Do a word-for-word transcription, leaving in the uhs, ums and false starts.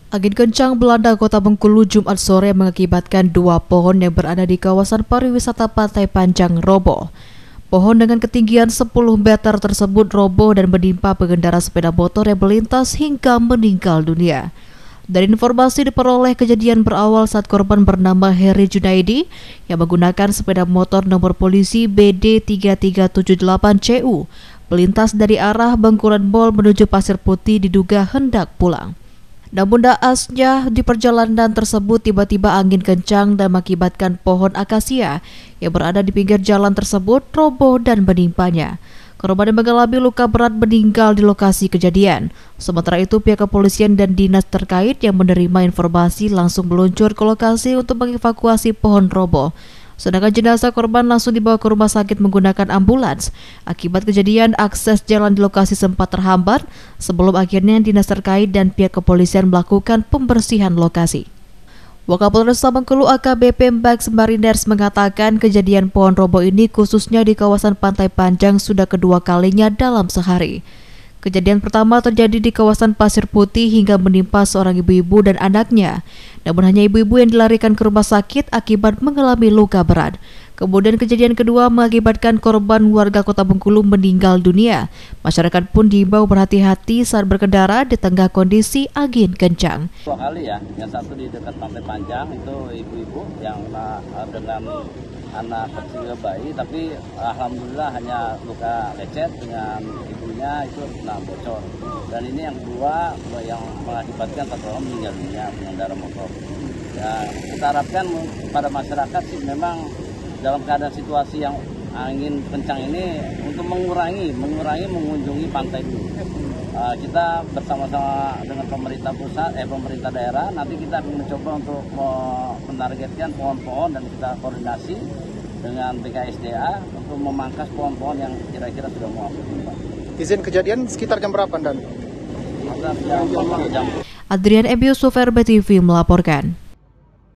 Angin kencang melanda Kota Bengkulu Jumat sore mengakibatkan dua pohon yang berada di kawasan pariwisata Pantai Panjang roboh. Pohon dengan ketinggian sepuluh meter tersebut roboh dan menimpa pengendara sepeda motor yang melintas hingga meninggal dunia. Dari informasi diperoleh, kejadian berawal saat korban bernama Heri Junaidi yang menggunakan sepeda motor nomor polisi B D tiga tiga tujuh delapan C U melintas dari arah Bengkuran Mall menuju Pasir Putih, diduga hendak pulang. Namun naasnya di perjalanan tersebut tiba-tiba angin kencang dan mengakibatkan pohon akasia yang berada di pinggir jalan tersebut roboh dan menimpanya. Korban yang mengalami luka berat meninggal di lokasi kejadian. Sementara itu pihak kepolisian dan dinas terkait yang menerima informasi langsung meluncur ke lokasi untuk mengevakuasi pohon roboh. Sedangkan jenazah korban langsung dibawa ke rumah sakit menggunakan ambulans. Akibat kejadian, akses jalan di lokasi sempat terhambat sebelum akhirnya dinas terkait dan pihak kepolisian melakukan pembersihan lokasi. Wakapolres Bengkulu A K B P Max Mariners mengatakan kejadian pohon roboh ini khususnya di kawasan Pantai Panjang sudah kedua kalinya dalam sehari. Kejadian pertama terjadi di kawasan Pasir Putih hingga menimpa seorang ibu-ibu dan anaknya. Namun hanya ibu-ibu yang dilarikan ke rumah sakit akibat mengalami luka berat. Kemudian kejadian kedua mengakibatkan korban warga Kota Bengkulu meninggal dunia. Masyarakat pun diimbau berhati-hati saat berkendara di tengah kondisi angin kencang. Dua kali ya, yang satu di dekat Pantai Panjang itu ibu-ibu yang uh, dengan anak kecil bayi, tapi alhamdulillah hanya luka lecet, dengan ibunya itu kena bocor. Dan ini yang kedua yang mengakibatkan satu orang meninggal dunia, pengendara motor. Ya, kita harapkan pada masyarakat sih memang dalam keadaan situasi yang angin kencang ini untuk mengurangi mengurangi mengunjungi pantai dulu. Uh, kita bersama-sama dengan pemerintah pusat, eh pemerintah daerah, nanti kita akan mencoba untuk menargetkan pohon-pohon dan kita koordinasi dengan B K S D A untuk memangkas pohon-pohon yang kira-kira sudah mau masuk. Izin kejadian sekitar jam berapa, Dan? Jam, jam. Adrian M. Yusuf, R B T V melaporkan.